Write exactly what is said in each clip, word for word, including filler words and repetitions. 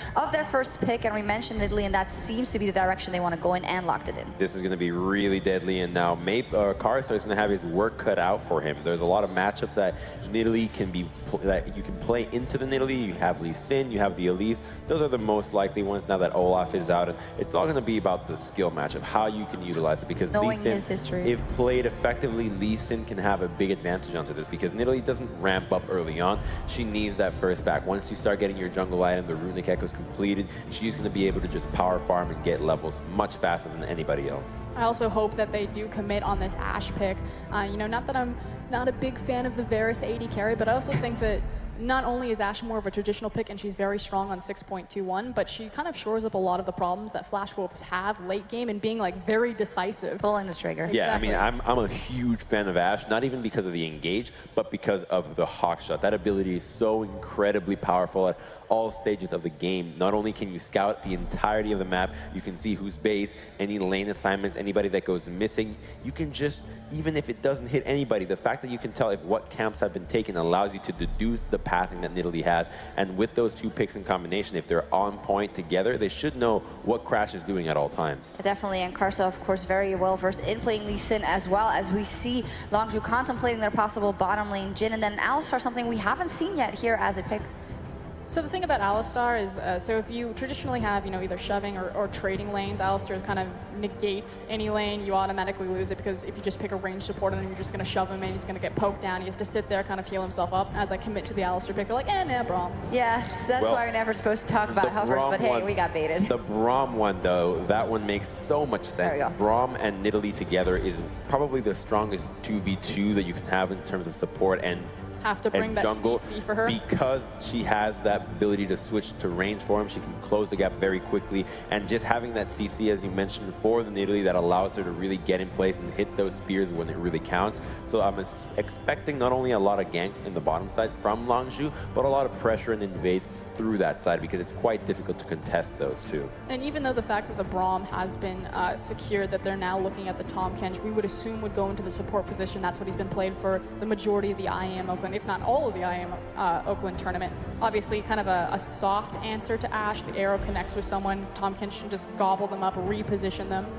of their first pick, and we mentioned Nidalee, and that seems to be the direction they want to go in, and locked it in. This is going to be really deadly, and now Mape, uh, Karsa is going to have his work cut out for him. There's a lot of matchups that Nidalee can be, that you can play into the Nidalee. You have Lee Sin, you have the Elise. Those are the most likely ones now that Olaf is out, and it's all going to be about the skill matchup, how you can utilize it, because Knowing Lee Sin, his history. if played effectively, Lee Sin can have a big advantage onto this, because Nidalee doesn't ramp up early on. She needs that first back. Once you start getting your jungle item, the Runic Echoes completed, she's going to be able to just power farm and get levels much faster than anybody else. I also hope that they do commit on this Ashe pick. Uh, you know, not that I'm not a big fan of the Varus A D carry, but I also think that not only is Ashe more of a traditional pick and she's very strong on six point two one, but she kind of shores up a lot of the problems that Flash Wolves have late game and being like very decisive. Pulling the trigger. Yeah, Exactly. I mean, I'm, I'm a huge fan of Ashe, not even because of the engage, but because of the hawk shot. That ability is so incredibly powerful at all stages of the game. Not only can you scout the entirety of the map, you can see who's base, any lane assignments, anybody that goes missing. You can just, even if it doesn't hit anybody, the fact that you can tell if what camps have been taken allows you to deduce the pathing that Nidalee has. And with those two picks in combination, if they're on point together, they should know what Crash is doing at all times. Definitely, and Karsa, of course, very well versed in playing Lee Sin, as well as we see Longzhu contemplating their possible bottom lane Jhin, and then Alistar, something we haven't seen yet here as a pick. So the thing about Alistar is, uh, so if you traditionally have, you know, either shoving or, or trading lanes, Alistar kind of negates any lane. You automatically lose it because if you just pick a ranged support and then you're just going to shove him and he's going to get poked down, he has to sit there, kind of heal himself up. As I commit to the Alistar pick, they're like, eh, nah, Braum. Yeah, so that's Well, why we're never supposed to talk about hovers, Braum but hey, one, we got baited. The Braum one, though, that one makes so much There we sense. go. Braum and Nidalee together is probably the strongest two v two that you can have in terms of support and Have to bring and that jungle, C C for her. because she has that ability to switch to range for him. She can close the gap very quickly, and just having that C C, as you mentioned, for the Nidalee, that allows her to really get in place and hit those spears when it really counts. So I'm es- expecting not only a lot of ganks in the bottom side from Longzhu, but a lot of pressure and invades through that side, because it's quite difficult to contest those two. And even though the fact that the Braum has been uh, secured, that they're now looking at the Tahm Kench, we would assume would go into the support position. That's what he's been played for the majority of the I A M Oakland, if not all of the I A M uh, Oakland tournament. Obviously, kind of a, a soft answer to Ashe. The arrow connects with someone. Tahm Kench can just gobble them up, reposition them.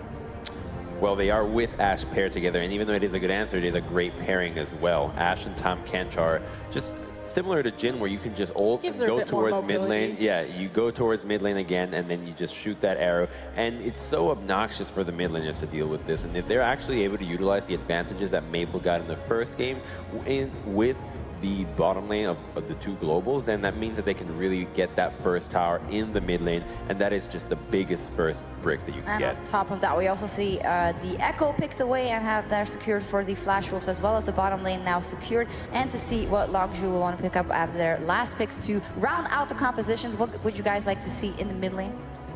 Well, they are with Ashe paired together, and even though it is a good answer, it is a great pairing as well. Ashe and Tahm Kench are just similar to Jhin, where you can just ult and Gives her a go bit more towards mid lane. mobility. Yeah, you go towards mid lane again, and then you just shoot that arrow. And it's so obnoxious for the mid laners to deal with this. And if they're actually able to utilize the advantages that Maple got in the first game in, with the bottom lane of, of the two globals, then that means that they can really get that first tower in the mid lane, and that is just the biggest first brick that you can And get. on top of that, we also see uh, the Echo picked away and have that secured for the Flash Wolves, as well as the bottom lane now secured. And to see what Longzhu will want to pick up after their last picks to round out the compositions, what would you guys like to see in the mid lane?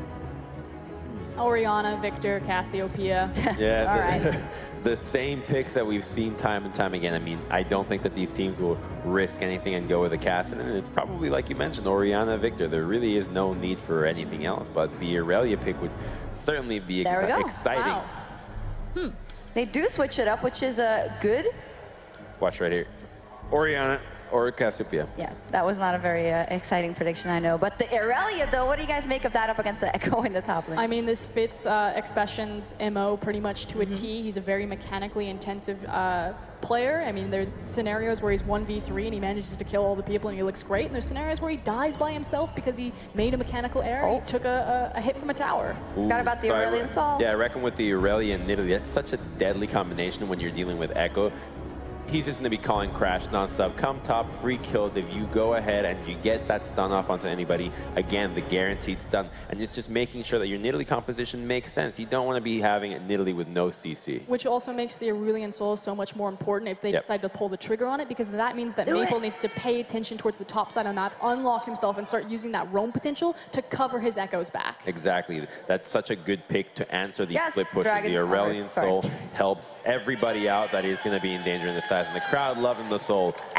Orianna, Victor, Cassiopeia. Yeah, All the, right. the same picks that we've seen time and time again. I mean, I don't think that these teams will risk anything and go with a Cassidy. And it's probably, like you mentioned, Orianna, Victor. There really is no need for anything else, but the Aurelia pick would certainly be There we exci go. exciting. Wow. Hmm. They do switch it up, which is uh, good. Watch right here. Orianna or Cassiopeia. Yeah, that was not a very uh, exciting prediction, I know. But the Aurelia, though, what do you guys make of that up against the Echo in the top lane? I mean, this fits uh, Expression's M O pretty much to Mm-hmm. a T. He's a very mechanically intensive uh, player. I mean, there's scenarios where he's one v three and he manages to kill all the people and he looks great. And there's scenarios where he dies by himself because he made a mechanical error. Oh. He took a, a, a hit from a tower. Forgot about the So I Aurelia re- Sol. Yeah, I reckon with the Aurelia and Nidalee, that's such a deadly combination when you're dealing with Echo. He's just going to be calling Crash nonstop. Come top, free kills. If you go ahead and you get that stun off onto anybody, again, the guaranteed stun. And it's just making sure that your Nidalee composition makes sense. You don't want to be having a Nidalee with no C C. Which also makes the Aurelian Soul so much more important if they Yep. decide to pull the trigger on it, because that means that Do Maple it. needs to pay attention towards the top side on that, unlock himself, and start using that roam potential to cover his echoes back. Exactly. That's such a good pick to answer these Yes, split pushes. Dragon's The Aurelian Heart. Sorry. Soul helps everybody out that is going to be in danger in the size, and the crowd loving the Soul. And when I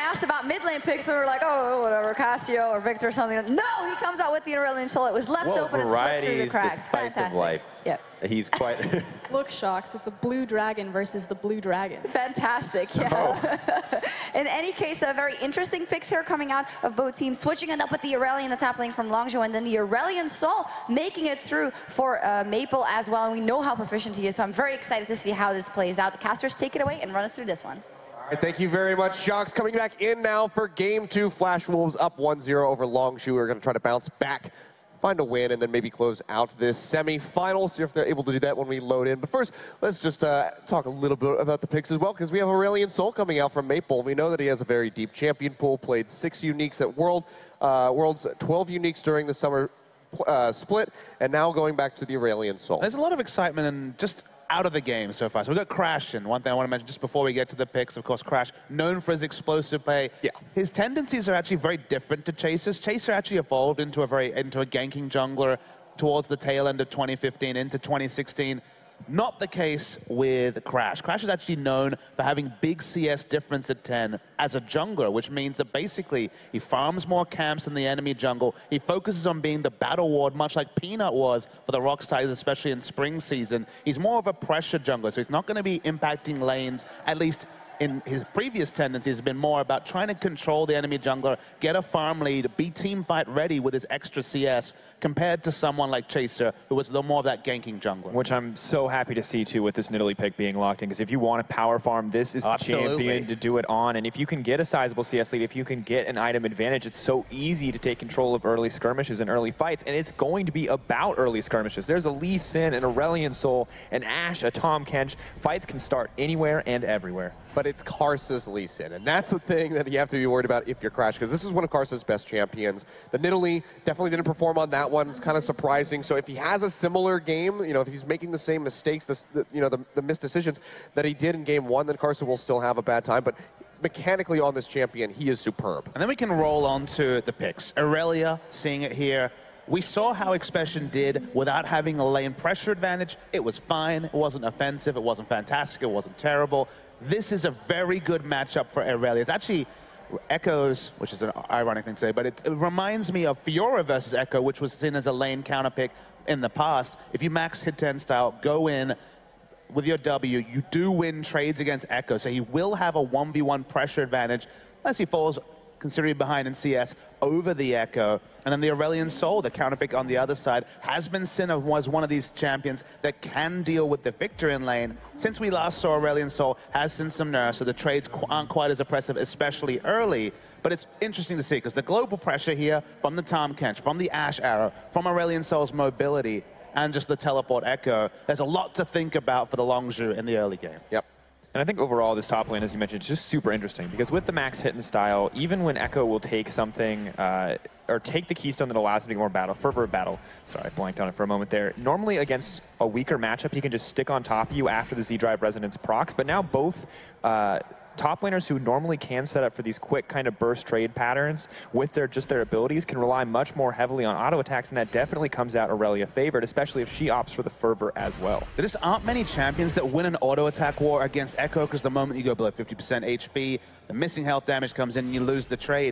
asked about mid lane picks, and we were like, oh, whatever, Cassio or Victor or something. No, he comes out with the Aurelion Sol. It was left well, open and slipped through the cracks. Fantastic. Life. Yeah. He's quite... Look, Shocks, it's a blue dragon versus the blue dragons. Fantastic, yeah. Oh. In any case, a very interesting picks here coming out of both teams, switching it up with the Aurelion, the top lane from Longzhou, and then the Aurelion Sol making it through for uh, Maple as well, and we know how proficient he is, so I'm very excited to see how this plays out. The casters, take it away and run us through this one. All right, thank you very much, Shocks. Coming back in now for game two, Flash Wolves up one zero over Longzhou. We're going to try to bounce back, find a win, and then maybe close out this semi-final. See if they're able to do that when we load in. But first, let's just uh, talk a little bit about the picks as well, because we have Aurelion Sol coming out from Maple. We know that he has a very deep champion pool, played six uniques at World, uh, Worlds, twelve uniques during the summer uh, split, and now going back to the Aurelion Sol. There's a lot of excitement and just out of the game so far. So we've got Crash, and one thing I want to mention just before we get to the picks, of course, Crash, known for his explosive play. Yeah. His tendencies are actually very different to Chaser's. Chaser actually evolved into a very into a ganking jungler towards the tail end of twenty fifteen into twenty sixteen. Not the case with Crash. Crash is actually known for having big C S difference at ten as a jungler, which means that basically he farms more camps than the enemy jungle. He focuses on being the battle ward, much like Peanut was for the Rocks Tigers, especially in spring season. He's more of a pressure jungler, so he's not going to be impacting lanes, at least in his previous tendencies, has been more about trying to control the enemy jungler, get a farm lead, be team fight ready with his extra C S, compared to someone like Chaser, who was a little more of that ganking jungler. Which I'm so happy to see, too, with this Nidalee pick being locked in, because if you want a power farm, this is the Absolutely. champion to do it on. And if you can get a sizable C S lead, if you can get an item advantage, it's so easy to take control of early skirmishes and early fights, and it's going to be about early skirmishes. There's a Lee Sin, an Aurelion Sol, an Ashe, a Tahm Kench. Fights can start anywhere and everywhere. But it's Karsa's Lee Sin, and that's the thing that you have to be worried about if you're Crash, because this is one of Karsa's best champions. The Nidalee definitely didn't perform on that one. It's kind of surprising. So if he has a similar game, you know, if he's making the same mistakes, the, the, you know, the, the missed decisions that he did in game one, then Karsa will still have a bad time. But mechanically on this champion, he is superb. And then we can roll on to the picks. Aurelia, seeing it here. We saw how Expression did without having a lane pressure advantage. It was fine. It wasn't offensive. It wasn't fantastic. It wasn't terrible. This is a very good matchup for Aurelia. It's actually echoes, which is an ironic thing to say, but it, it reminds me of Fiora versus Echo, which was seen as a lane counter pick in the past. If you max hit ten style, go in with your W, you do win trades against Echo, so he will have a one v one pressure advantage unless he falls considerably behind in C S over the Echo. And then the Aurelion Sol, the counterpick on the other side, has been seen as one of these champions that can deal with the Victor in lane. Since we last saw Aurelion Sol has seen some nerfs, so the trades aren't quite as oppressive, especially early. But it's interesting to see, because the global pressure here from the Tahm Kench, from the Ashe Arrow, from Aurelion Sol's mobility, and just the teleport Echo, there's a lot to think about for the Longzhou in the early game. Yep. And I think overall, this top lane, as you mentioned, is just super interesting, because with the max hit and style, even when Echo will take something, uh, or take the keystone that allows him to get more battle, fervor of battle, sorry, I blanked on it for a moment there, normally against a weaker matchup, he can just stick on top of you after the Z-Drive Resonance procs, but now both uh, top laners who normally can set up for these quick kind of burst trade patterns with their just their abilities can rely much more heavily on auto attacks, and that definitely comes out Aurelia favored, especially if she opts for the fervor as well. There just aren't many champions that win an auto attack war against Echo, because the moment you go below fifty percent H P, the missing health damage comes in and you lose the trade.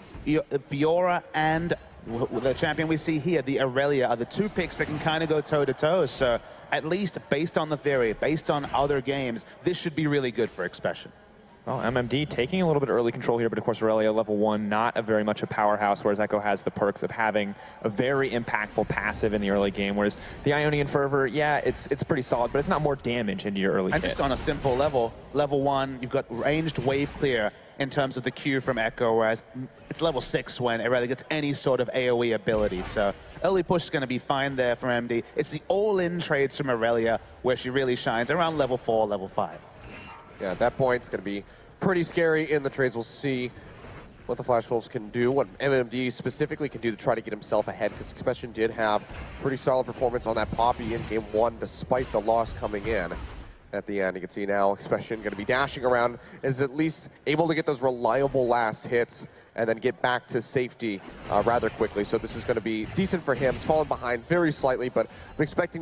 Fiora and the champion we see here, the Aurelia, are the two picks that can kind of go toe to toe. So at least based on the theory, based on other games, this should be really good for Expression. Well, M M D taking a little bit early control here, but of course Aurelia level one, not a very much a powerhouse, whereas Echo has the perks of having a very impactful passive in the early game, whereas the Ionian Fervor, yeah, it's it's pretty solid, but it's not more damage into your early And hit. just on a simple level, level one, you've got ranged wave clear in terms of the Q from Echo, whereas it's level six when Aurelia gets any sort of AoE ability. So early push is going to be fine there from M D. It's the all-in trades from Aurelia where she really shines around level four, level five. Yeah, at that point, it's going to be pretty scary in the trades. We'll see what the Flash Wolves can do, what M M D specifically can do to try to get himself ahead, because Expression did have pretty solid performance on that Poppy in game one, despite the loss coming in. At the end, you can see now Expression going to be dashing around, is at least able to get those reliable last hits and then get back to safety uh, rather quickly. So this is going to be decent for him. He's fallen behind very slightly, but I'm expecting that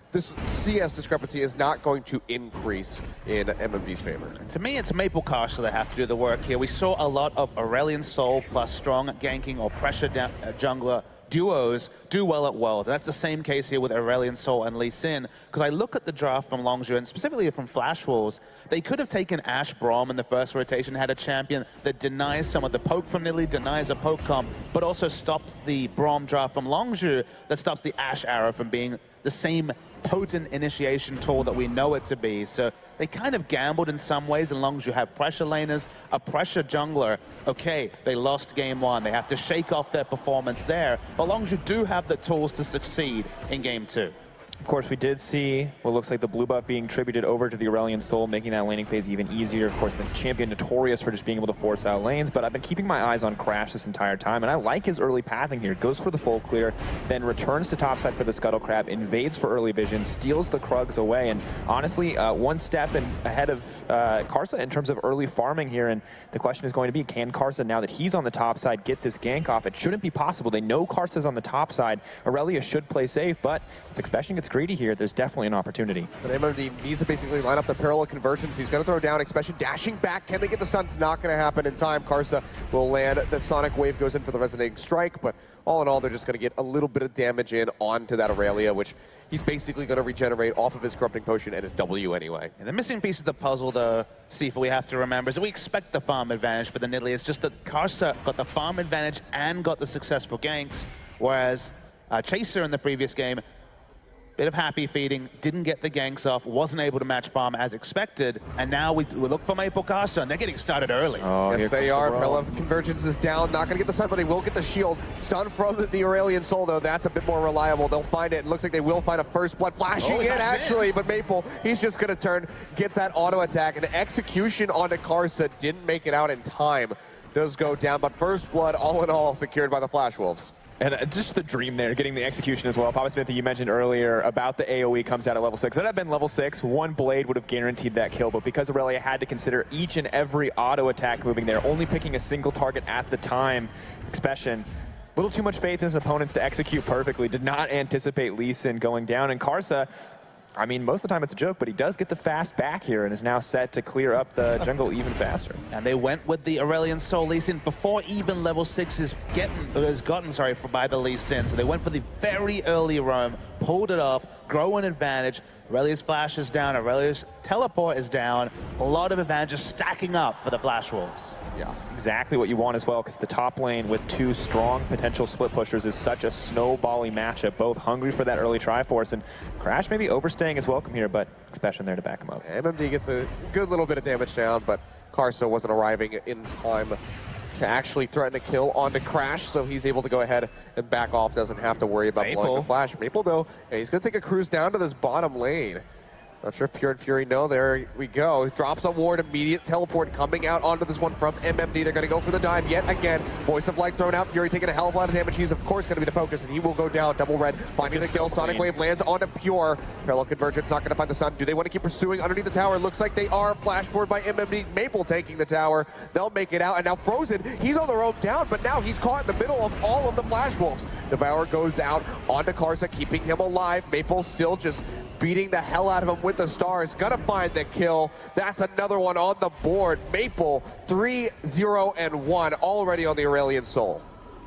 this C S discrepancy is not going to increase in M M D's favor. To me, it's Maple Karsa that have to do the work here. We saw a lot of Aurelion Sol plus strong ganking or pressure uh, jungler duos do well at Worlds. And that's the same case here with Aurelion Sol and Lee Sin. Because I look at the draft from Longzhu, and specifically from Flash Wolves, they could have taken Ashe Braum in the first rotation, had a champion that denies some of the poke from Nidalee, denies a poke comp, but also stops the Braum draft from Longzhu that stops the Ashe arrow from being the same potent initiation tool that we know it to be. So they kind of gambled in some ways, and Longzhu have pressure laners, a pressure jungler. Okay, they lost game one. They have to shake off their performance there, but Longzhu do have the tools to succeed in game two. Of course, we did see what looks like the blue buff being tributed over to the Aurelion Sol, making that laning phase even easier. Of course, the champion notorious for just being able to force out lanes, but I've been keeping my eyes on Crash this entire time, and I like his early pathing here. Goes for the full clear, then returns to topside for the Scuttle Crab, invades for early vision, steals the Krugs away, and honestly, uh, one step in, ahead of uh, Karsa in terms of early farming here, and the question is going to be, can Karsa, now that he's on the top side, get this gank off? It shouldn't be possible. They know Karsa's on the top side. Aurelia should play safe, but if Expression gets greedy here, there's definitely an opportunity. But M M D needs to basically line up the parallel conversions. He's going to throw down Expression, dashing back. Can they get the stun? It's not going to happen in time. Karsa will land. The Sonic Wave goes in for the Resonating Strike, but all in all, they're just going to get a little bit of damage in onto that Aurelia, which he's basically going to regenerate off of his Corrupting Potion and his W anyway. And the missing piece of the puzzle, though, Sifa, we have to remember, is that we expect the farm advantage for the Nidalee. It's just that Karsa got the farm advantage and got the successful ganks, whereas uh, Chaser in the previous game, bit of happy feeding, didn't get the ganks off, wasn't able to match farm as expected, and now we, we look for Maple Karsa, and they're getting started early. Oh, yes, they are. Parallel Convergence is down. Not going to get the stun, but they will get the shield. Stun from the Aurelion Sol, though. That's a bit more reliable. They'll find it. It looks like they will find a first blood flashing oh, in, actually, in. But Maple, he's just going to turn, gets that auto attack, and the execution onto Karsa didn't make it out in time. Does go down, but first blood, all in all, secured by the Flash Wolves. And uh, just the dream there, getting the execution as well. Papa Smithy, you mentioned earlier about the A O E comes out at level six. That had been level six, one blade would have guaranteed that kill, but because Aurelia had to consider each and every auto attack moving there, only picking a single target at the time, Expression, a little too much faith in his opponents to execute perfectly, did not anticipate Lee Sin going down, and Karsa, I mean, most of the time it's a joke, but he does get the fast back here and is now set to clear up the jungle even faster. And they went with the Aurelion Sol Lee Sin before even level six is getting is gotten sorry for by the Lee Sin. So they went for the very early roam, pulled it off, grow an advantage. Aurelia's flash is down, Aurelia's teleport is down. A lot of advantages stacking up for the Flash Wolves. Yeah, exactly what you want as well, because the top lane with two strong potential split pushers is such a snowbally matchup, both hungry for that early Triforce, and Crash maybe overstaying his welcome here, but Expression there to back him up. M M D gets a good little bit of damage down, but Karsa wasn't arriving in time to actually threaten a kill onto Crash, so he's able to go ahead and back off, doesn't have to worry about Maple. blowing the flash. Maple, though, yeah, he's going to take a cruise down to this bottom lane. Not sure if Pure and Fury know. There we go. Drops a ward, immediate teleport coming out onto this one from M M D. They're going to go for the dive yet again. Voice of Light thrown out. Fury taking a hell of a lot of damage. He's, of course, going to be the focus, and he will go down. Double red, finding the kill. Sonic Wave lands onto Pure. Parallel Convergence not going to find the stun. Do they want to keep pursuing underneath the tower? Looks like they are. Flash forward by M M D. Maple taking the tower. They'll make it out. And now Frozen, he's on the rope down, but now he's caught in the middle of all of the Flash Wolves. Devour goes out onto Karsa, keeping him alive. Maple still just beating the hell out of him with the stars. Gonna find the kill. That's another one on the board. Maple, three, zero, and one, already on the Aurelion Sol.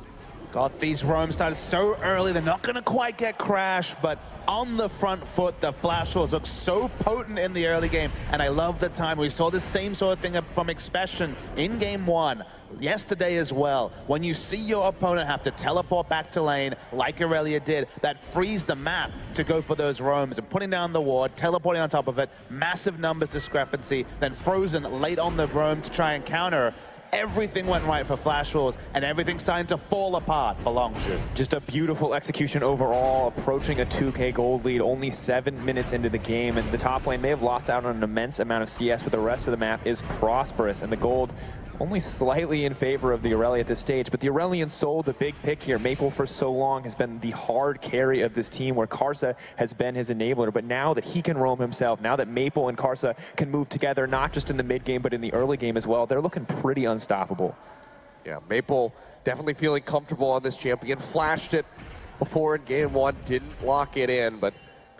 Got these roams started so early, they're not gonna quite get Crash, but on the front foot, the Flash Wolves look so potent in the early game, and I love the time. We saw the same sort of thing from Expression in game one, yesterday as well. When you see your opponent have to teleport back to lane, like Aurelia did, that frees the map to go for those roams, and putting down the ward, teleporting on top of it, massive numbers discrepancy, then Frozen late on the roam to try and counter. Everything went right for Flash Wolves, and everything's starting to fall apart for Longzhu. Just a beautiful execution overall, approaching a two K gold lead, only seven minutes into the game, and the top lane may have lost out on an immense amount of C S, but the rest of the map is prosperous, and the gold only slightly in favor of the Aurelia at this stage, but the Aurelion Sol, the big pick here. Maple for so long has been the hard carry of this team, where Karsa has been his enabler, but now that he can roam himself, now that Maple and Karsa can move together, not just in the mid game, but in the early game as well, they're looking pretty unstoppable. Yeah, Maple definitely feeling comfortable on this champion. Flashed it before in game one, didn't lock it in, but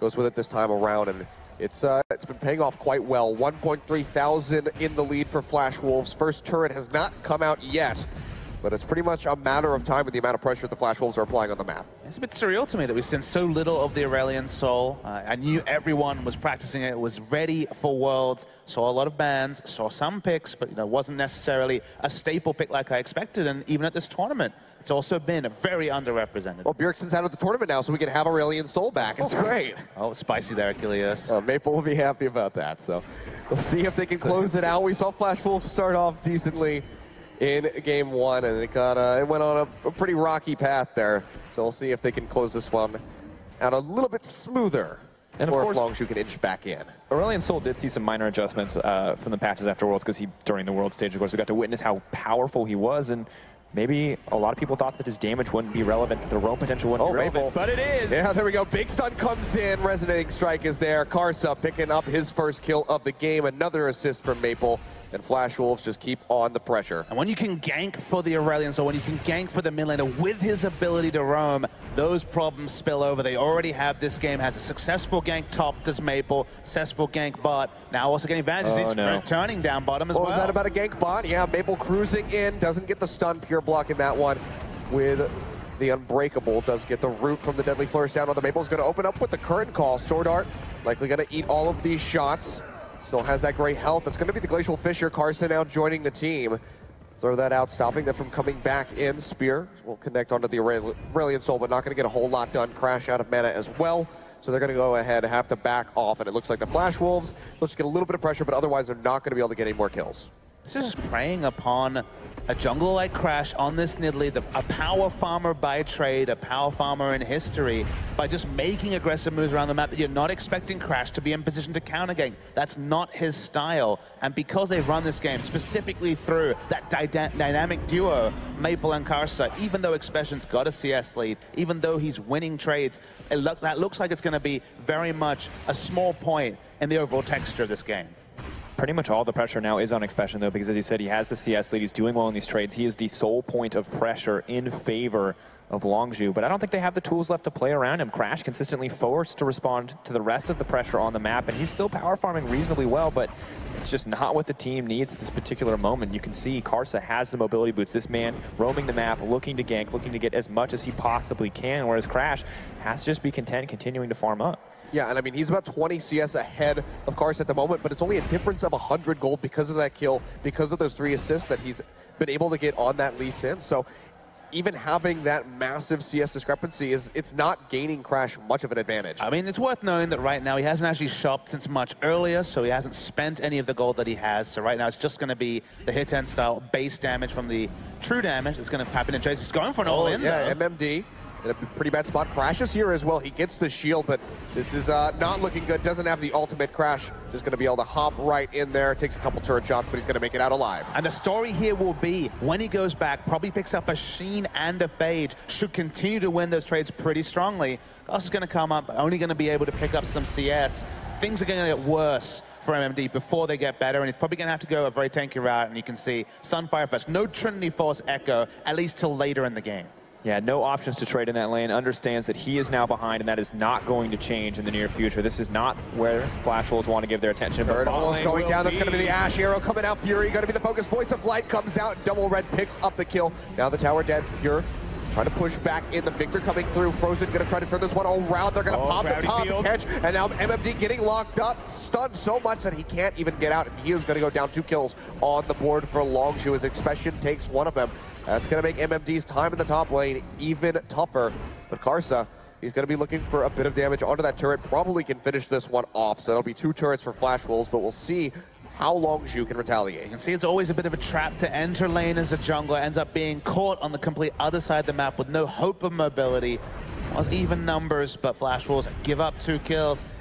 goes with it this time around, and it's uh, it's been paying off quite well. one point three thousand in the lead for Flash Wolves. First turret has not come out yet, but it's pretty much a matter of time with the amount of pressure the Flash Wolves are applying on the map. It's a bit surreal to me that we've seen so little of the Aurelion Sol. Uh, I knew everyone was practicing it, was ready for Worlds, saw a lot of bans, saw some picks, but you know, wasn't necessarily a staple pick like I expected, and even at this tournament, it's also been very underrepresented. Well, Bjergsen's out of the tournament now, so we can have Aurelion Sol back. It's great. Oh, spicy there, Achilles. Uh, Maple will be happy about that, so we'll see if they can close it out. We saw Flash Wolves start off decently in game one, and it got uh, it went on a, a pretty rocky path there. So we'll see if they can close this one out a little bit smoother, and of or course, if Longshu can inch back in. Aurelion Sol did see some minor adjustments uh, from the patches after Worlds, because he, during the World stage, of course, we got to witness how powerful he was, and maybe a lot of people thought that his damage wouldn't be relevant, that the roam potential wouldn't Oh, be relevant, Maple. but it is. Yeah, there we go. Big Stun comes in. Resonating Strike is there. Karsa picking up his first kill of the game. Another assist from Maple. And Flash Wolves just keep on the pressure. And when you can gank for the Aurelion Sol, when you can gank for the mid laner with his ability to roam, those problems spill over. They already have this game, has a successful gank top, does Maple, successful gank bot, now also getting advantages. Oh, He's no. turning down bottom as What well. was that about a gank bot? Yeah, Maple cruising in, doesn't get the stun, pure block in that one with the Unbreakable. Does get the root from the Deadly Flourish down on the Maple's going to open up with the current call. Sword Art likely going to eat all of these shots. Still has that great health. That's going to be the Glacial Fissure. Karsa now joining the team. Throw that out, stopping them from coming back in. Spear will connect onto the Aurelion Sol, but not going to get a whole lot done. Crash out of mana as well. So they're going to go ahead and have to back off. And it looks like the Flash Wolves, they'll just get a little bit of pressure, but otherwise they're not going to be able to get any more kills. This is preying upon a jungle like Crash on this Nidalee, the, a power farmer by trade, a power farmer in history, by just making aggressive moves around the map that you're not expecting Crash to be in position to counter gank. That's not his style. And because they've run this game specifically through that dy dynamic duo, Maple and Karsa, even though Expression's got a C S lead, even though he's winning trades, it look, that looks like it's going to be very much a small point in the overall texture of this game. Pretty much all the pressure now is on Expression, though, because as you said, he has the C S lead, he's doing well in these trades. He is the sole point of pressure in favor of Longzhu, but I don't think they have the tools left to play around him. Crash consistently forced to respond to the rest of the pressure on the map, and he's still power farming reasonably well, but it's just not what the team needs at this particular moment. You can see Karsa has the mobility boots. This man roaming the map, looking to gank, looking to get as much as he possibly can, whereas Crash has to just be content continuing to farm up. Yeah, and I mean, he's about twenty C S ahead of Karsa at the moment, but it's only a difference of one hundred gold because of that kill, because of those three assists that he's been able to get on that Lee Sin. So even having that massive C S discrepancy, is it's not gaining Crash much of an advantage. I mean, it's worth knowing that right now he hasn't actually shopped since much earlier, so he hasn't spent any of the gold that he has. So right now it's just going to be the hit end style base damage from the true damage. It's going to happen, and Chase is going for an all-in, yeah, though. M M D. In a pretty bad spot. Crashes here as well. He gets the shield, but this is uh, not looking good. Doesn't have the ultimate. Crash just going to be able to hop right in there. Takes a couple turret shots, but he's going to make it out alive. And the story here will be, when he goes back, probably picks up a Sheen and a Phage, should continue to win those trades pretty strongly. Gus is going to come up, but only going to be able to pick up some C S. Things are going to get worse for M M D before they get better, and he's probably going to have to go a very tanky route, and you can see Sunfire first. No Trinity Force Echo, at least till later in the game. Yeah, no options to trade in that lane. Understands that he is now behind, and that is not going to change in the near future. This is not where Flash Wolves want to give their attention. Third almost going down. That's going to be the Ash Arrow coming out. Fury going to be the focus. Voice of Light comes out. Double Red picks up the kill. Now the tower dead. Pure trying to push back in. The Victor coming through. Frozen going to try to turn this one all around. They're going to Oh, pop the Gravity top Field. catch. And now M M D getting locked up. Stunned so much that he can't even get out. And he is going to go down two kills on the board for Longzhu as Expression takes one of them. That's going to make M M D's time in the top lane even tougher. But Karsa, he's going to be looking for a bit of damage onto that turret. Probably can finish this one off. So it'll be two turrets for Flash Wolves, but we'll see how Longzhu can retaliate. You can see it's always a bit of a trap to enter lane as a jungler. Ends up being caught on the complete other side of the map with no hope of mobility. Was even numbers, but Flash Wolves give up two kills.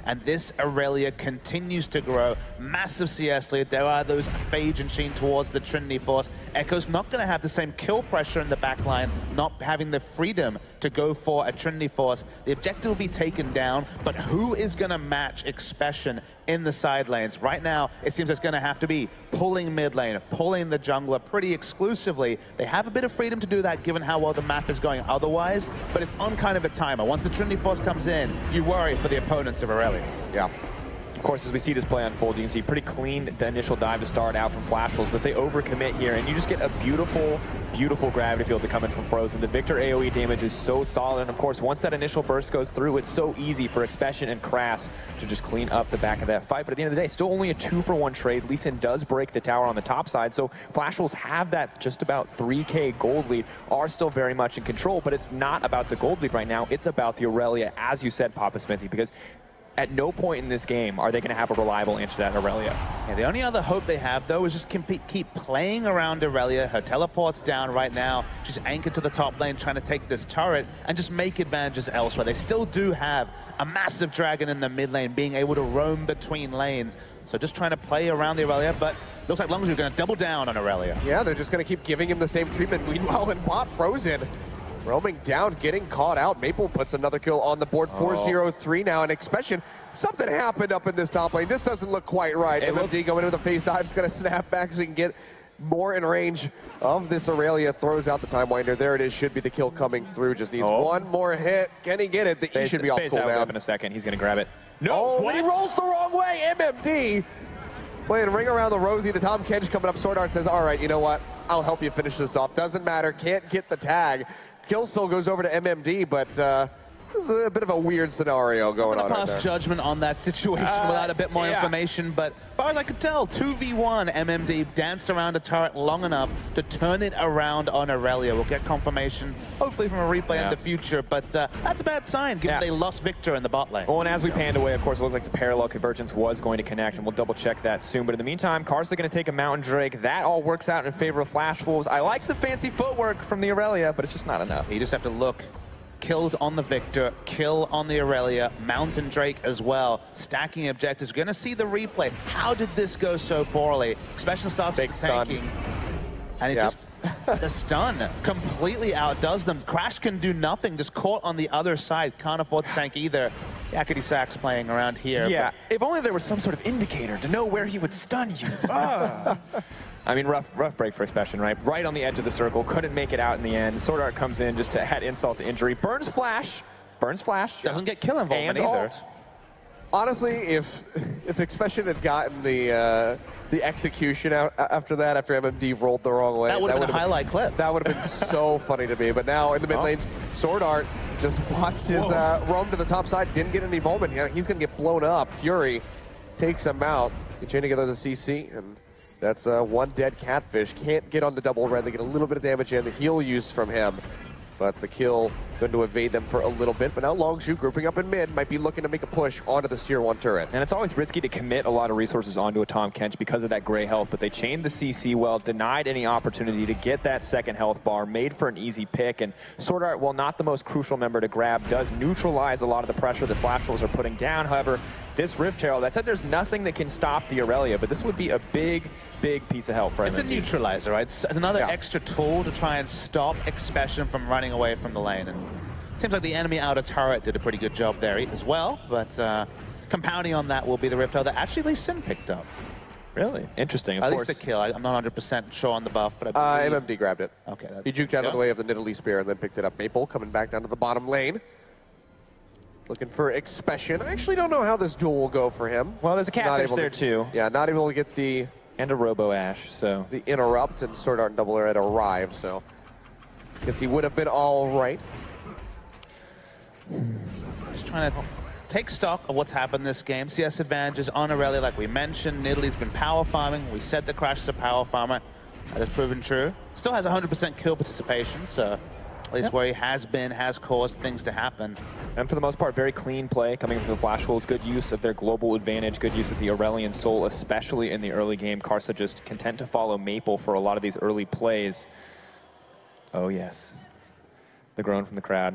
and this Aurelia continues to grow. Massive C S lead. There are those Phage and Sheen towards the Trinity Force. Echo's not going to have the same kill pressure in the backline, not having the freedom to go for a Trinity Force. The objective will be taken down, but who is going to match Xpecion in the side lanes? Right now, it seems it's going to have to be pulling mid lane, pulling the jungler pretty exclusively. They have a bit of freedom to do that given how well the map is going otherwise, but it's on kind of a timer. Once the Trinity Force comes in, you worry for the opponents of Aurelia. Yeah. Of course, as we see this play unfold, you can see pretty clean the initial dive to start out from Flash Wolves, but they overcommit here, and you just get a beautiful, beautiful gravity field to come in from Frozen. The Victor A O E damage is so solid, and of course, once that initial burst goes through, it's so easy for Xpecion and Crass to just clean up the back of that fight. But at the end of the day, still only a two for one trade. Lee Sin does break the tower on the top side, so Flash Wolves have that just about three K gold lead, are still very much in control, but it's not about the gold lead right now. It's about the Aurelia, as you said, Papa Smithy, because at no point in this game are they going to have a reliable answer to that Aurelia. Yeah, the only other hope they have, though, is just keep, keep playing around Aurelia. Her teleport's down right now. She's anchored to the top lane, trying to take this turret and just make advantages elsewhere. They still do have a massive dragon in the mid lane, being able to roam between lanes. So just trying to play around the Aurelia, but looks like Longzhu going to double down on Aurelia. Yeah, they're just going to keep giving him the same treatment. Meanwhile, in bot, Frozen roaming down, getting caught out. Maple puts another kill on the board. four zero three now, and Xpecion, something happened up in this top lane. This doesn't look quite right. It M M D looked... going into the phase dive, just going to snap back so we can get more in range of this Aurelia. Throws out the Time Winder. There it is. Should be the kill coming through. Just needs oh. one more hit. Can he get it? The Phase, E should be off cooldown. In a second, he's going to grab it. No, oh, what? He rolls the wrong way. M M D playing ring around the Rosie. The Tom Kench coming up. Sword Art says, all right, you know what? I'll help you finish this off. Doesn't matter. Can't get the tag. Kill still goes over to M M D, but uh, this is a bit of a weird scenario going on. I'm gonna pass right judgment on that situation uh, without a bit more yeah. information, but as far as I could tell, two v one M M D danced around a turret long enough to turn it around on Aurelia. We'll get confirmation, hopefully from a replay yeah. in the future, but uh, that's a bad sign, given yeah. they lost Victor in the bot lane. Well, and as we panned away, of course, it looked like the parallel convergence was going to connect, and we'll double check that soon. But in the meantime, Karsa going to take a Mountain Drake. That all works out in favor of Flash Wolves. I like the fancy footwork from the Aurelia, but it's just not enough. You just have to look. Killed on the Victor, kill on the Aurelia, Mountain Drake as well. Stacking objectives. We're going to see the replay. How did this go so poorly? Xpecion starts Big tanking. Stun. And it Yep. just, the stun completely outdoes them. Crash can do nothing, just caught on the other side. Can't afford to tank either. Yakety Sax playing around here. Yeah, if only there was some sort of indicator to know where he would stun you. Ah. I mean, rough rough break for Xpecion, right? Right on the edge of the circle, couldn't make it out in the end. Sword Art comes in just to add insult to injury. Burns Flash, burns Flash. Doesn't get kill involvement and either. Alt. Honestly, if if Xpecion had gotten the uh, the execution out after that, after M M D rolled the wrong way, that would have been a been, highlight clip. That would have been so funny to me. But now in the mid Oh. lanes, Sword Art just watched his uh, roam to the top side, didn't get any involvement. Yeah, he's going to get blown up. Fury takes him out. They chain together the C C, and that's uh, one dead Catfish. Can't get on the double red. They get a little bit of damage in. The heal used from him, but the kill going to evade them for a little bit. But now Longzhu grouping up in mid might be looking to make a push onto this tier one turret. And it's always risky to commit a lot of resources onto a Tom Kench because of that gray health, but they chained the C C well, denied any opportunity to get that second health bar, made for an easy pick, and Sword Art, while not the most crucial member to grab, does neutralize a lot of the pressure that Flash Wolves are putting down. However, this Rift Herald, I said there's nothing that can stop the Aurelia, but this would be a big, big piece of help for It's M M D. a neutralizer, right? It's another Yeah. extra tool to try and stop Xpecion from running away from the lane. And it seems like the enemy outer turret did a pretty good job there as well, but uh, compounding on that will be the Rift Herald that actually Lee Sin picked up. Really? Interesting, of At course. least the kill. I, I'm not one hundred percent sure on the buff, but I Uh, believe... M M D grabbed it. Okay. that- He juked out yeah. of the way of the Nidalee Spear and then picked it up. Maple coming back down to the bottom lane. Looking for Xpecion. I actually don't know how this duel will go for him. Well, there's a Not Catfish able there, to- too, Yeah, not able to get the and a Robo Ash, so... the interrupt, and Sword Art and Double Red arrived, so I guess he would have been all right. Just trying to take stock of what's happened this game. C S advantages on Aurelia, like we mentioned. Nidalee's been power farming. We said the Crash is a power farmer. That has proven true. Still has one hundred percent kill participation, so at least Yep. where he has been has caused things to happen. And for the most part, very clean play coming from the Flash Wolves. Good use of their global advantage, good use of the Aurelian Soul, especially in the early game. Karsa just content to follow Maple for a lot of these early plays. Oh, yes. The groan from the crowd.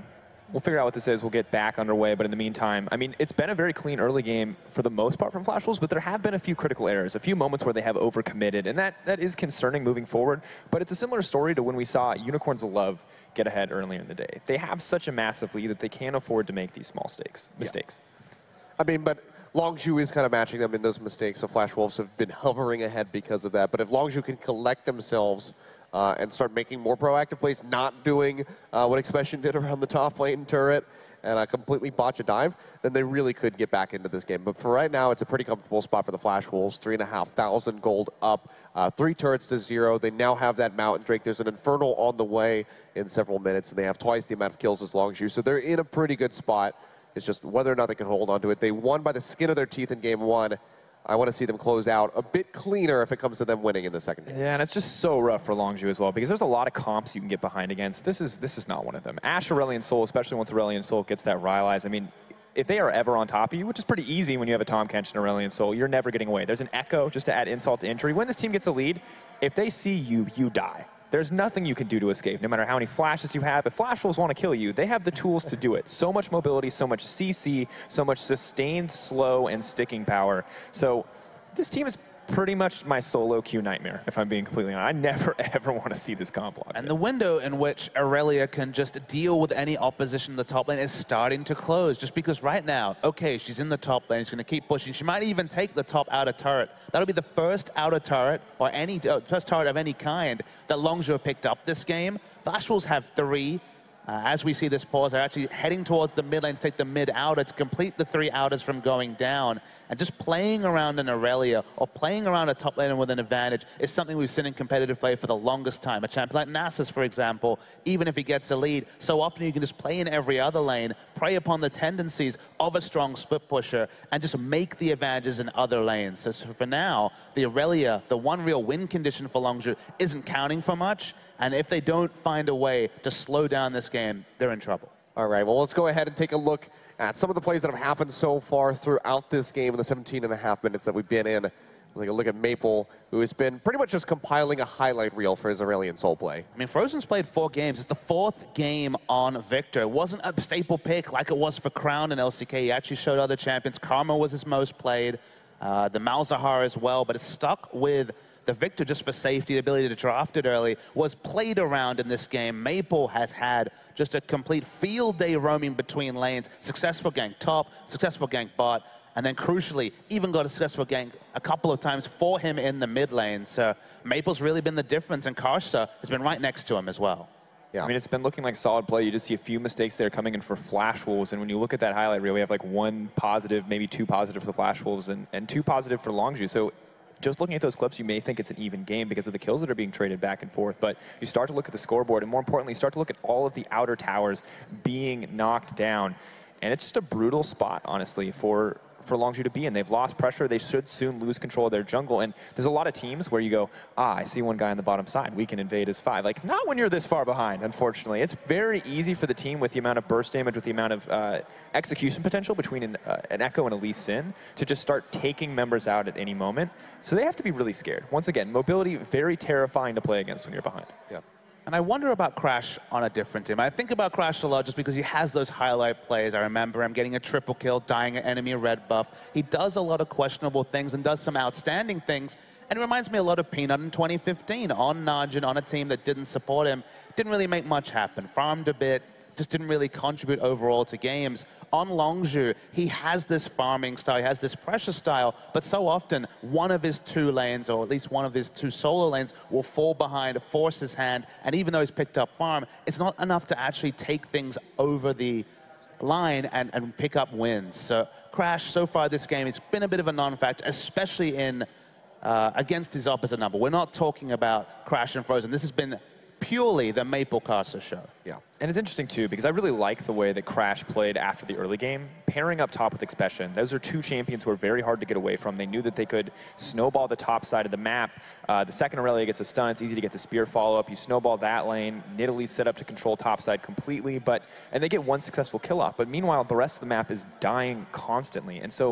We'll figure out what this is. We'll get back underway. But in the meantime, I mean, it's been a very clean early game for the most part from Flash Wolves, but there have been a few critical errors, a few moments where they have overcommitted, and that, that is concerning moving forward. But it's a similar story to when we saw Unicorns of Love get ahead earlier in the day. They have such a massive lead that they can't afford to make these small stakes, mistakes. Yeah. I mean, but Longzhu is kind of matching them in those mistakes, so Flash Wolves have been hovering ahead because of that. But if Longzhu can collect themselves uh, and start making more proactive plays, not doing uh, what Expression did around the top lane turret, and uh, completely botch a dive, then they really could get back into this game. But for right now, it's a pretty comfortable spot for the Flash Wolves. Three and a half thousand gold up, uh, three turrets to zero. They now have that Mountain Drake. There's an Infernal on the way in several minutes, and they have twice the amount of kills as Longzhu. So they're in a pretty good spot. It's just whether or not they can hold on to it. They won by the skin of their teeth in game one. I want to see them close out a bit cleaner if it comes to them winning in the second game. Yeah, and it's just so rough for Longzhu as well, because there's a lot of comps you can get behind against. This is this is not one of them. Ashe Aurelion Sol, especially once Aurelion Sol gets that Rylai's, I mean, if they are ever on top of you, which is pretty easy when you have a Tahm Kench and Aurelion Sol, you're never getting away. There's an Echo, just to add insult to injury. When this team gets a lead, if they see you, you die. There's nothing you can do to escape, no matter how many flashes you have. If Flash Wolves want to kill you, they have the tools to do it. So much mobility, so much C C, so much sustained, slow, and sticking power. So this team is pretty much my solo queue nightmare, if I'm being completely honest. I never, ever want to see this comp block. And the window in which Aurelia can just deal with any opposition in the top lane is starting to close, just because right now, okay, she's in the top lane, she's going to keep pushing. She might even take the top outer turret. That'll be the first outer turret, or any uh, first turret of any kind, that Longzhu picked up this game. Flash Wolves have three. Uh, as we see this pause, they're actually heading towards the mid lane to take the mid outer to complete the three outers from going down. And just playing around an Aurelia or playing around a top laner with an advantage is something we've seen in competitive play for the longest time. A champion like Nasus, for example, even if he gets a lead, so often you can just play in every other lane, prey upon the tendencies of a strong split pusher, and just make the advantages in other lanes. So, so for now, the Aurelia, the one real win condition for Longzhu, isn't counting for much. And if they don't find a way to slow down this game, they're in trouble. All right, well, let's go ahead and take a look at some of the plays that have happened so far throughout this game in the seventeen and a half minutes that we've been in. We'll take a look at Maple, who has been pretty much just compiling a highlight reel for his Aurelion Sol play. I mean, Frozen's played four games. It's the fourth game on Victor. It wasn't a staple pick like it was for Crown and L C K. He actually showed other champions. Karma was his most played, uh, the Malzahar as well, but it's stuck with the Victor just for safety, the ability to draft it early, was played around in this game. Maple has had just a complete field day roaming between lanes, successful gank top, successful gank bot, and then crucially, even got a successful gank a couple of times for him in the mid lane. So Maple's really been the difference, and Karsa has been right next to him as well. Yeah. I mean, it's been looking like solid play. You just see a few mistakes there coming in for Flash Wolves, and when you look at that highlight reel, we have like one positive, maybe two positive for the Flash Wolves, and, and two positive for Longzhu. So just looking at those clips, you may think it's an even game because of the kills that are being traded back and forth, but you start to look at the scoreboard, and more importantly, you start to look at all of the outer towers being knocked down, and it's just a brutal spot, honestly, for for Longzhu to be in. They've lost pressure. They should soon lose control of their jungle. And there's a lot of teams where you go, ah, I see one guy on the bottom side. We can invade as five. Like, not when you're this far behind, unfortunately. It's very easy for the team with the amount of burst damage, with the amount of uh, execution potential between an, uh, an Echo and a Lee Sin to just start taking members out at any moment. So they have to be really scared. Once again, mobility, very terrifying to play against when you're behind. Yeah. And I wonder about Crash on a different team. I think about Crash a lot just because he has those highlight plays. I remember him getting a triple kill, dying an enemy red buff. He does a lot of questionable things and does some outstanding things. And it reminds me a lot of Peanut in twenty fifteen on Najin, on a team that didn't support him. Didn't really make much happen. Farmed a bit, just didn't really contribute overall to games. On Longzhu, he has this farming style, he has this pressure style, but so often one of his two lanes, or at least one of his two solo lanes, will fall behind, force his hand, and even though he's picked up farm, it's not enough to actually take things over the line and, and pick up wins. So Crash, so far this game, it's been a bit of a non-factor, especially in uh, against his opposite number. We're not talking about Crash and Frozen. This has been purely the Maple Karsa show. Yeah. And it's interesting, too, because I really like the way that Crash played after the early game. Pairing up top with Expression, those are two champions who are very hard to get away from. They knew that they could snowball the top side of the map. Uh, the second Aurelia gets a stun, it's easy to get the spear follow-up. You snowball that lane. Nidalee's set up to control top side completely, but and they get one successful kill off. But meanwhile, the rest of the map is dying constantly. And so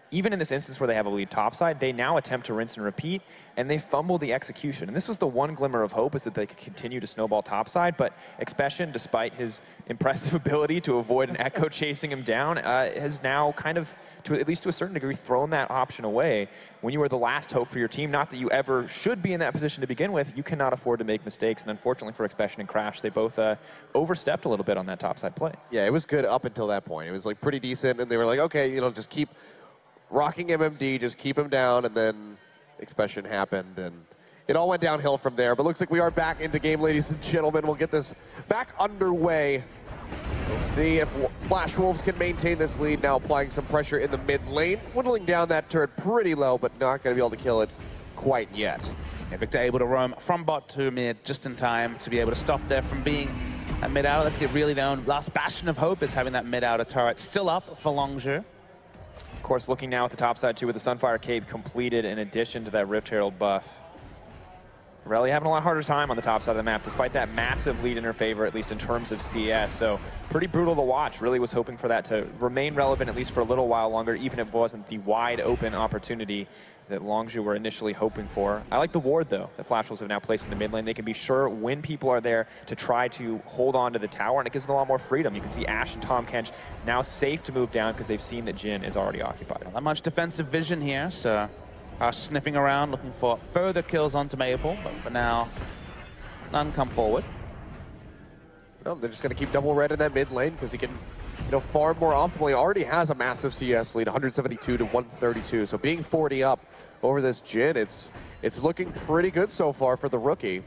even in this instance where they have a lead topside, they now attempt to rinse and repeat, and they fumble the execution. And this was the one glimmer of hope, is that they could continue to snowball topside, but Xpecian, despite his impressive ability to avoid an Echo chasing him down, uh, has now kind of, to at least to a certain degree, thrown that option away. When you are the last hope for your team, not that you ever should be in that position to begin with, you cannot afford to make mistakes, and unfortunately for Xpecian and Crash, they both uh, overstepped a little bit on that topside play. Yeah, it was good up until that point. It was like pretty decent, and they were like, okay, you know, just keep rocking M M D, just keep him down, and then Xpecian happened, and it all went downhill from there. But looks like we are back into game, ladies and gentlemen. We'll get this back underway. We'll see if Flash Wolves can maintain this lead, now applying some pressure in the mid lane, whittling down that turret pretty low, but not going to be able to kill it quite yet. Yeah, Victor able to roam from bot to mid just in time to be able to stop there from being a mid-outer. That's the really known last bastion of hope, is having that mid-outer turret still up for Longzhu. Of course, looking now at the top side too, with the Sunfire Cape completed in addition to that Rift Herald buff. Irelia having a lot harder time on the top side of the map, despite that massive lead in her favor, at least in terms of C S. So pretty brutal to watch. Really was hoping for that to remain relevant at least for a little while longer, even if it wasn't the wide open opportunity that Longzhu were initially hoping for. I like the ward, though, that Flash Wolves have now placed in the mid lane. They can be sure when people are there to try to hold on to the tower, and it gives them a lot more freedom. You can see Ashe and Tahm Kench now safe to move down because they've seen that Jhin is already occupied. Not much defensive vision here, so are sniffing around, looking for further kills onto Maple, but for now, none come forward. No, they're just going to keep double red in that mid lane because he can, you know, farm more optimally. Already has a massive C S lead, one seventy-two to one thirty-two. So being forty up over this Jhin, it's it's looking pretty good so far for the rookie.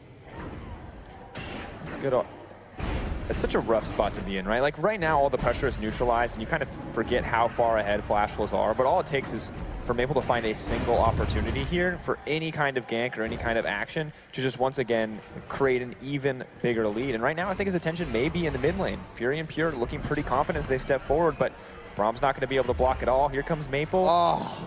It's good. It's such a rough spot to be in, right? Like right now, all the pressure is neutralized, and you kind of forget how far ahead Flash Wolves are. But all it takes is for Maple to find a single opportunity here for any kind of gank or any kind of action to just once again create an even bigger lead. And right now, I think his attention may be in the mid lane. Fury and Pure looking pretty confident as they step forward, but Braum's not going to be able to block it all. Here comes Maple. Oh,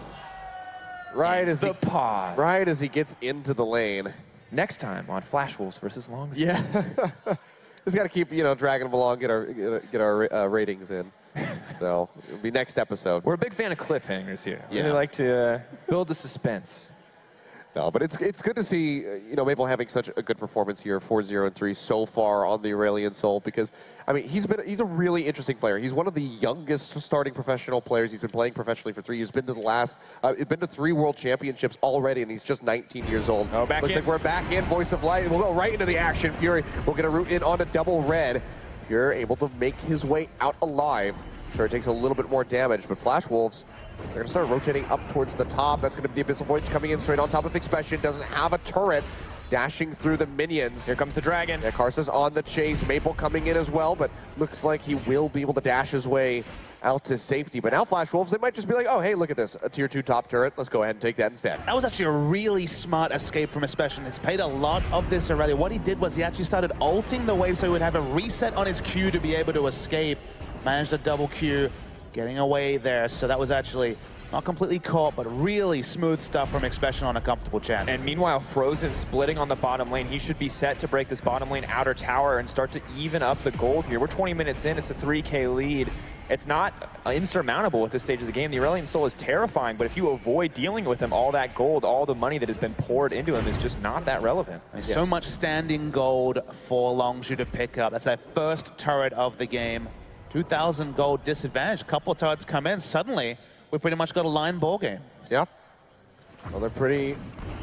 right as the he pause. Right as he gets into the lane. Next time on Flash Wolves versus Longzhu. Yeah. Just got to keep, you know, dragging them along, get our get, get our uh, ratings in. So it'll be next episode. We're a big fan of cliffhangers here. Yeah. We like to uh, build the suspense. No, but it's it's good to see, uh, you know, Maple having such a good performance here, four zero and three so far on the Aurelion Sol, because I mean he's been he's a really interesting player. He's one of the youngest starting professional players. He's been playing professionally for three years. Been to the last, uh, been to three World Championships already, and he's just nineteen years old. Oh, back Looks in. like we're back in. Voice of Light. We'll go right into the action. Fury will get a route in on a double red. Fury able to make his way out alive. Sure, it takes a little bit more damage, but Flash Wolves, they're going to start rotating up towards the top. That's going to be the Abyssal Void coming in straight on top of Xpecian. Doesn't have a turret. Dashing through the minions. Here comes the dragon. Yeah, Karsa's on the chase. Maple coming in as well, but looks like he will be able to dash his way out to safety. But now Flash Wolves, they might just be like, oh, hey, look at this. A tier two top turret. Let's go ahead and take that instead. That was actually a really smart escape from Xpecian. It's paid a lot of this already. What he did was he actually started ulting the wave so he would have a reset on his Q to be able to escape. Managed a double Q, getting away there. So that was actually not completely caught, but really smooth stuff from Xpecian on a comfortable champ. And meanwhile, Frozen splitting on the bottom lane. He should be set to break this bottom lane outer tower and start to even up the gold here. We're twenty minutes in. It's a three K lead. It's not insurmountable at this stage of the game. The Aurelion Sol is terrifying, but if you avoid dealing with him, all that gold, all the money that has been poured into him is just not that relevant. There's Yeah. so much standing gold for Longzhu to pick up. That's their first turret of the game. two thousand gold disadvantage. A couple of turrets come in. Suddenly, we pretty much got a line ball game. Yeah. Well, they're pretty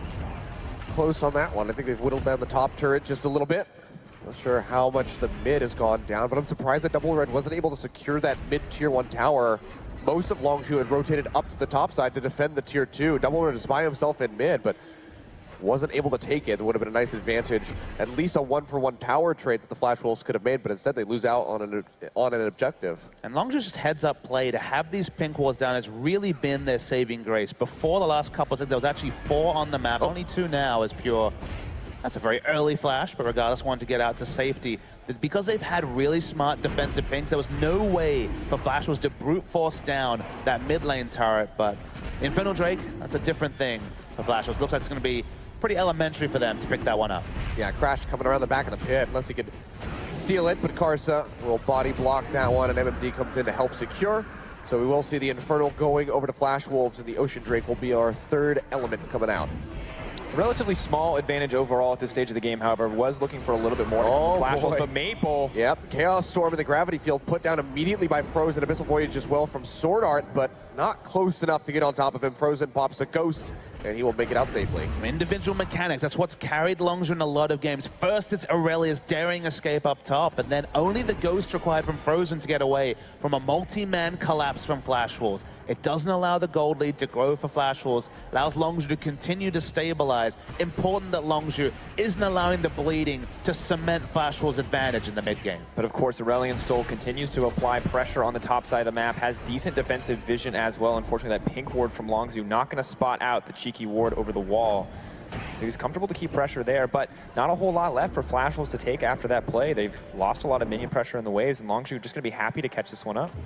close on that one. I think they've whittled down the top turret just a little bit. Not sure how much the mid has gone down, but I'm surprised that Double Red wasn't able to secure that mid tier one tower. Most of Longzhu had rotated up to the top side to defend the tier two. Double Red is by himself in mid, but wasn't able to take it. It would have been a nice advantage, at least a one-for-one tower trade that the Flash Wolves could have made, but instead they lose out on an on an objective. And Longzhu's just heads-up play to have these pink walls down has really been their saving grace. Before the last couple of seconds, there was actually four on the map. Oh. Only two now is Pure. That's a very early flash, but regardless, wanted to get out to safety. Because they've had really smart defensive pinks, there was no way for Flash was to brute force down that mid lane turret, but Infernal Drake, that's a different thing for Flash. It looks like it's going to be pretty elementary for them to pick that one up. Yeah, Crash coming around the back of the pit, unless he could steal it, but Karsa will body block that one, and M M D comes in to help secure. So we will see the Infernal going over to Flash Wolves, and the Ocean Drake will be our third element coming out. Relatively small advantage overall at this stage of the game, however, was looking for a little bit more Oh, Flash Wolves, boy. but Maple. Yep, Chaos Storm in the Gravity Field put down immediately by Frozen. Abyssal Voyage as well from Sword Art, but not close enough to get on top of him. Frozen pops the Ghost, and he will make it out safely. Individual mechanics, that's what's carried Longzhu in a lot of games. First, it's Aurelia's daring escape up top, and then only the Ghost required from Frozen to get away from a multi-man collapse from Flash Wolves. It doesn't allow the gold lead to grow for Flash Wolves, allows Longzhu to continue to stabilize. Important that Longzhu isn't allowing the bleeding to cement Flash Wolves' advantage in the mid-game. But of course, Aurelion Sol continues to apply pressure on the top side of the map, has decent defensive vision as well. Unfortunately, that pink ward from Longzhu not going to spot out the cheeky ward over the wall. So he's comfortable to keep pressure there, but not a whole lot left for Flash Wolves to take after that play. They've lost a lot of minion pressure in the waves, and Longzhu just going to be happy to catch this one up.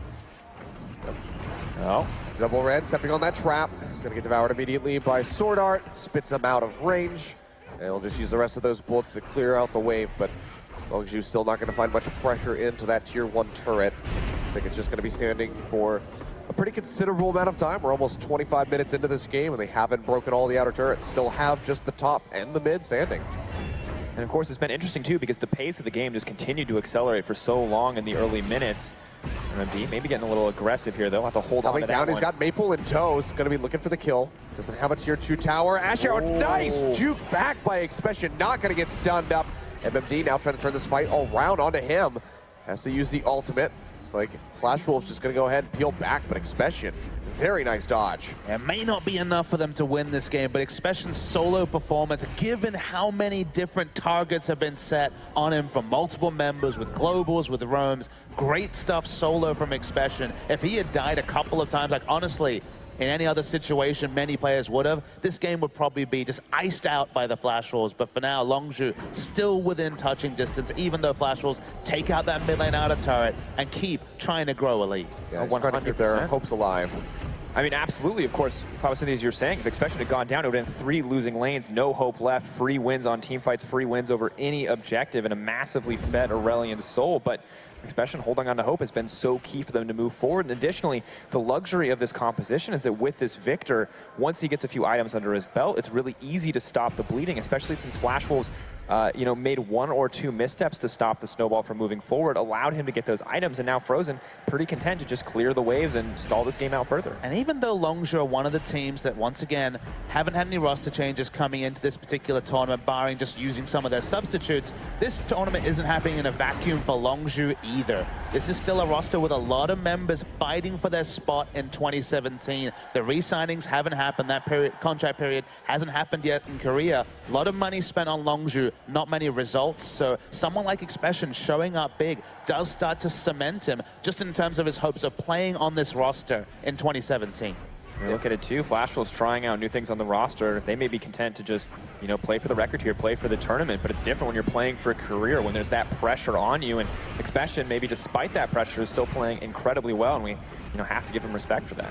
Oh, Double Red stepping on that trap. He's going to get devoured immediately by Sword Art. Spits him out of range. And he'll just use the rest of those bullets to clear out the wave, but Longzhu's still not going to find much pressure into that tier one turret. Looks like it's just going to be standing for a pretty considerable amount of time. We're almost twenty-five minutes into this game, and they haven't broken all the outer turrets. Still have just the top and the mid standing. And of course, it's been interesting too, because the pace of the game just continued to accelerate for so long in the early minutes. M M D maybe getting a little aggressive here, though. Have to hold on to that down, one. he's got Maple in tow. He's going to be looking for the kill. Doesn't have a tier two tower. Ash Arrow, nice juke back by Expression. Not going to get stunned up. M M D now trying to turn this fight all around onto him. Has to use the ultimate. It's like Flash Wolf's just going to go ahead and peel back, but Expression, very nice dodge. It may not be enough for them to win this game, but Expression's solo performance, given how many different targets have been set on him from multiple members, with globals, with roams, great stuff solo from Expression. If he had died a couple of times, like honestly, in any other situation, many players would have, this game would probably be just iced out by the Flash Wolves. But for now, Longzhu still within touching distance, even though Flash Wolves take out that mid lane outer turret and keep trying to grow a lead. Yeah, he's trying to keep their hopes alive. I mean, absolutely, of course, probably as you're saying, if Expression had gone down, it would have been three losing lanes, no hope left, free wins on team fights, free wins over any objective, and a massively fed Aurelion Sol. But Expression holding on to hope has been so key for them to move forward. And additionally, the luxury of this composition is that with this Victor, once he gets a few items under his belt, it's really easy to stop the bleeding, especially since Flash Wolves Uh, you know, made one or two missteps to stop the snowball from moving forward, allowed him to get those items, and now Frozen pretty content to just clear the waves and stall this game out further. And even though Longzhu are one of the teams that, once again, haven't had any roster changes coming into this particular tournament, barring just using some of their substitutes, this tournament isn't happening in a vacuum for Longzhu either. This is still a roster with a lot of members fighting for their spot in twenty seventeen. The re-signings haven't happened. That period, contract period hasn't happened yet in Korea. A lot of money spent on Longzhu, not many results. So someone like Expression showing up big does start to cement him just in terms of his hopes of playing on this roster in twenty seventeen. You look at it too, Flash Wolves trying out new things on the roster. They may be content to just, you know, play for the record here, play for the tournament, but it's different when you're playing for a career, when there's that pressure on you. And Expression, maybe despite that pressure, is still playing incredibly well, and we, you know, have to give him respect for that.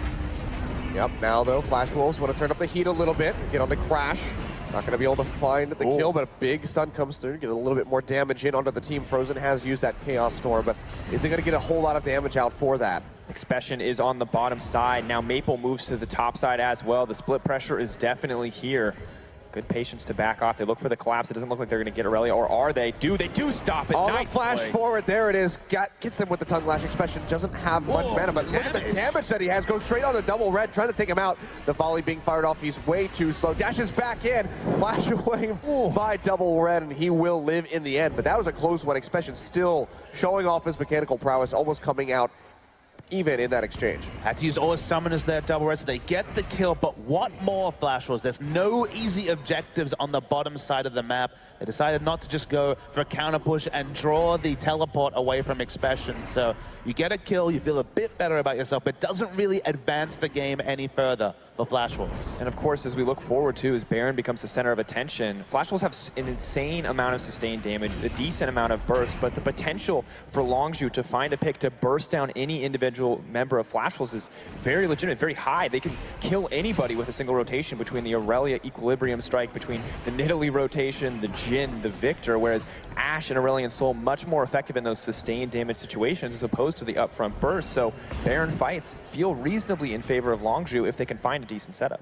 Yep, now though, Flash Wolves want to turn up the heat a little bit, get on the Crash. Not going to be able to find the Ooh. kill, but a big stun comes through, get a little bit more damage in onto the team. Frozen has used that Chaos Storm, but isn't going to get a whole lot of damage out for that. Expression is on the bottom side. Now Maple moves to the top side as well. The split pressure is definitely here. Good patience to back off. They look for the collapse. It doesn't look like they're going to get Aurelia, or are they? Do they do stop it? On Nice the flash play. forward, there it is. Got, gets him with the tongue lash. Expression doesn't have much Whoa, mana, but look at the damage that he has. Goes straight on the double red, trying to take him out. The volley being fired off. He's way too slow. Dashes back in. Flash away by double red, and he will live in the end. But that was a close one. Expression still showing off his mechanical prowess, almost coming out even in that exchange. Had to use all his summoners there, double red, so they get the kill, but what more, Flash Wolves? There's no easy objectives on the bottom side of the map. They decided not to just go for a counter push and draw the teleport away from Expression. So you get a kill, you feel a bit better about yourself, but it doesn't really advance the game any further for Flash Wolves. And of course, as we look forward to, as Baron becomes the center of attention, Flash Wolves have an insane amount of sustained damage, a decent amount of burst, but the potential for Longzhu to find a pick to burst down any individual individual member of Flash Wolves is very legitimate, very high. They can kill anybody with a single rotation between the Aurelia Equilibrium Strike, between the Nidalee rotation, the Jhin, the Victor, whereas Ashe and Aurelion Sol much more effective in those sustained damage situations as opposed to the upfront burst. So Baron fights feel reasonably in favor of Longzhu if they can find a decent setup.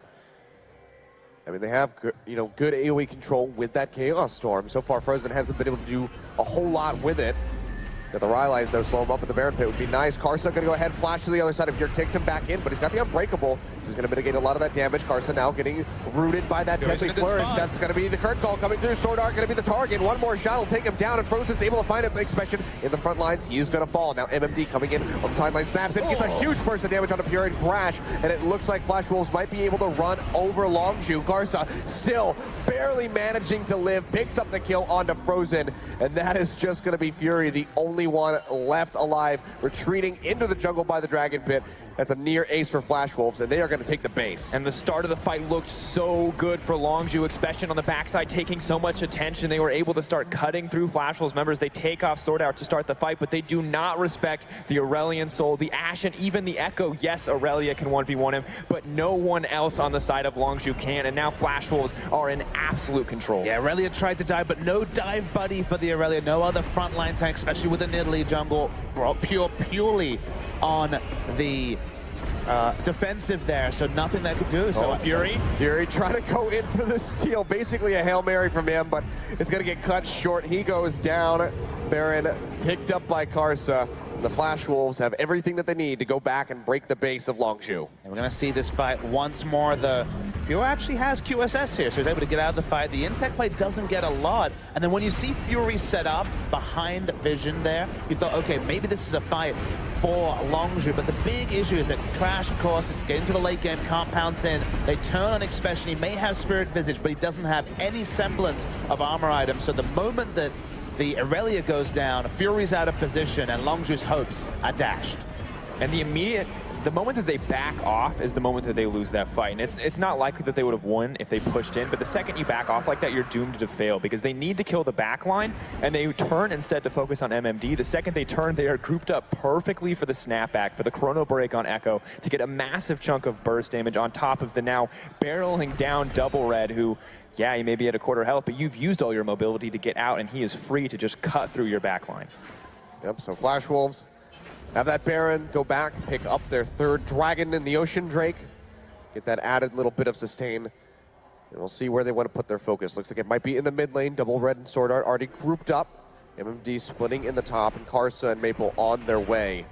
I mean, they have good, you know, good A O E control with that Chaos Storm. So far, Frozen hasn't been able to do a whole lot with it. Got the Rylai's, though, slow him up at the Baron Pit would be nice. Karsa going to go ahead, flash to the other side of here, kicks him back in, but he's got the Unbreakable. He's going to mitigate a lot of that damage. Karsa now getting rooted by that Deadly Flourish. That's going to be the current call coming through. Sword Art going to be the target. One more shot will take him down, and Frozen's able to find a big Expression in the front lines. He is going to fall. Now M M D coming in on the sideline, snaps it, gets a huge burst of damage on a Fury Crash, and it looks like Flash Wolves might be able to run over Longzhu. Karsa still barely managing to live, picks up the kill onto Frozen, and that is just going to be Fury, the only one left alive, retreating into the jungle by the Dragon Pit. That's a near ace for Flash Wolves, and they are going to take the base. And the start of the fight looked so good for Longzhu. Expression on the backside taking so much attention. They were able to start cutting through Flash Wolves members. They take off Sword Art to start the fight, but they do not respect the Aurelion Sol, the Ashe, and even the Echo. Yes, Aurelia can one v one him, but no one else on the side of Longzhu can, and now Flash Wolves are in absolute control. Yeah, Aurelia tried to dive, but no dive buddy for the Aurelia. No other frontline tank, especially with the Nidalee jungle, pure, purely on the uh, defensive there, so nothing they could do. So oh, Fury? Fury trying to go in for the steal. Basically a Hail Mary from him, but it's going to get cut short. He goes down. Baron picked up by Karsa. The Flash Wolves have everything that they need to go back and break the base of Longzhu. And we're going to see this fight once more. The Fury actually has Q S S here, so he's able to get out of the fight. The insect play doesn't get a lot. And then when you see Fury set up behind Vision there, you thought, okay, maybe this is a fight for Longzhu. But the big issue is that Crash, of course, is getting to the late game, can't pounce in. They turn on Expression. He may have Spirit Visage, but he doesn't have any semblance of armor items. So the moment that the Aurelia goes down, Fury's out of position, and Longzhu's hopes are dashed. And the immediate, the moment that they back off is the moment that they lose that fight. And it's, it's not likely that they would have won if they pushed in, but the second you back off like that, you're doomed to fail because they need to kill the back line, and they turn instead to focus on M M D. The second they turn, they are grouped up perfectly for the snapback, for the chrono break on Echo, to get a massive chunk of burst damage on top of the now barreling down Double Red, who, yeah, he may be at a quarter health, but you've used all your mobility to get out, and he is free to just cut through your backline. Yep, so Flash Wolves have that Baron go back, pick up their third Dragon in the Ocean Drake, get that added little bit of sustain, and we'll see where they want to put their focus. Looks like it might be in the mid lane. Double Red and Sword Art already grouped up. M M D splitting in the top, and Karsa and Maple on their way.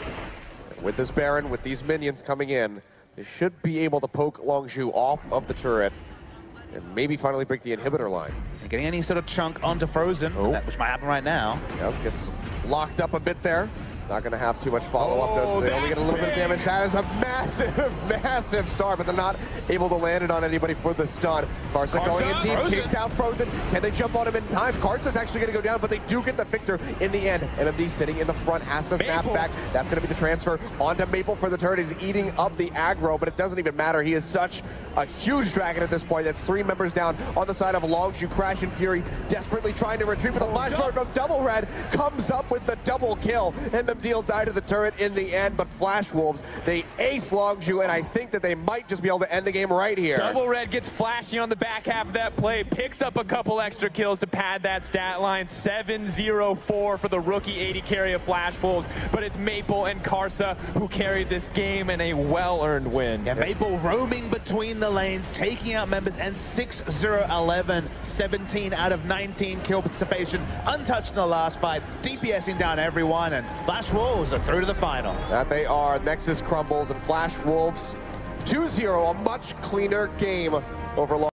And with this Baron, with these minions coming in, they should be able to poke Longzhu off of the turret and maybe finally break the inhibitor line. And getting any sort of chunk onto Frozen, oh. that, which might happen right now. Yep, gets locked up a bit there. Not going to have too much follow-up, though, so they only get a little bit of damage. That is a massive, massive star, but they're not able to land it on anybody for the stun. Karsa going in deep, Frozen. Kicks out Frozen. Can they jump on him in time? Karsa's actually going to go down, but they do get the Victor in the end. M M D sitting in the front, has to snap Maple. back. That's going to be the transfer onto Maple for the turret. He's eating up the aggro, but it doesn't even matter. He is such a huge dragon at this point. That's three members down on the side of Longzhu. Crash and Fury desperately trying to retreat, but the flash forward from Double Red comes up with the double kill. M M D will die to the turret in the end, but Flash Wolves, they ace Longzhu, and I think that they might just be able to end the game right here. Double Red gets flashy on the back half of that play, picks up a couple extra kills to pad that stat line. seven zero four for the rookie A D carry of Flash Wolves, but it's Maple and Karsa who carried this game and a well-earned win. Yeah, yes. Maple roaming between the lanes, taking out members, and six zero eleven, seventeen out of nineteen kill participation, untouched in the last fight, DPSing down everyone, and Flash Wolves are through to the final. That they are. Nexus crumbles, and Flash Wolves two zero, a much cleaner game over Long